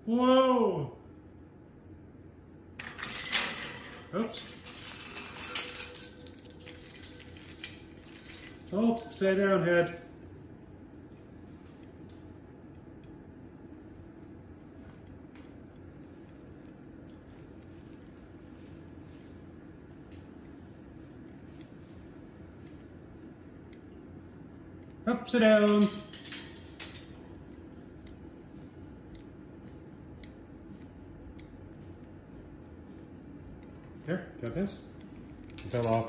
Whoa! Oops. Oh, stay down, head. Up, sit down. Here, got this. It fell off.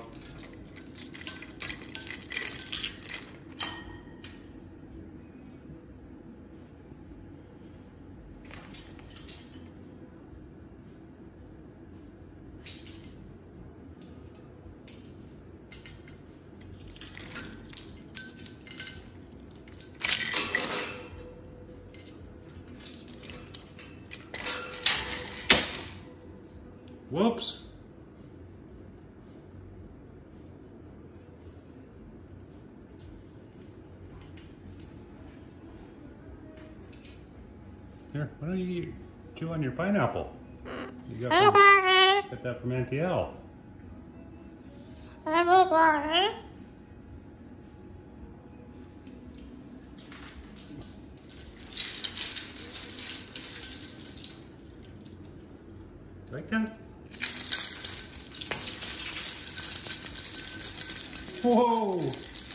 Whoops. Here, why don't you chew on your pineapple? You got that from Auntie L. Right down. Whoa!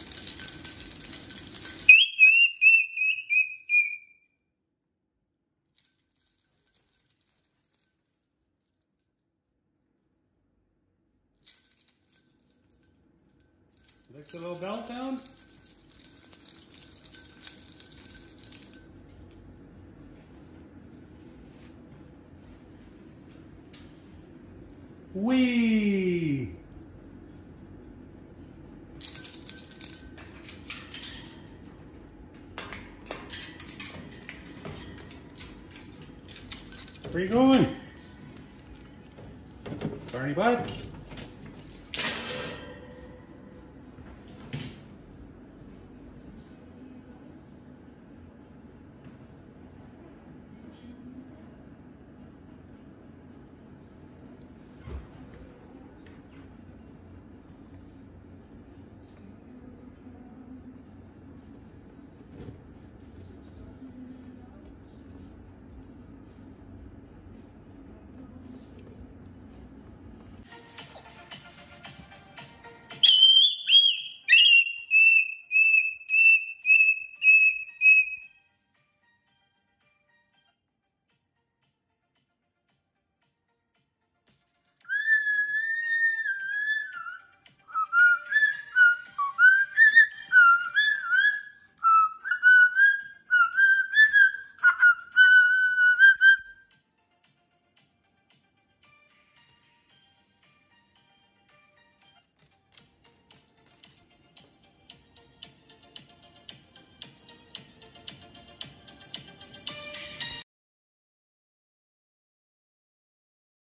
Like the little bell sound? Whee! Where are you going? Barney butt?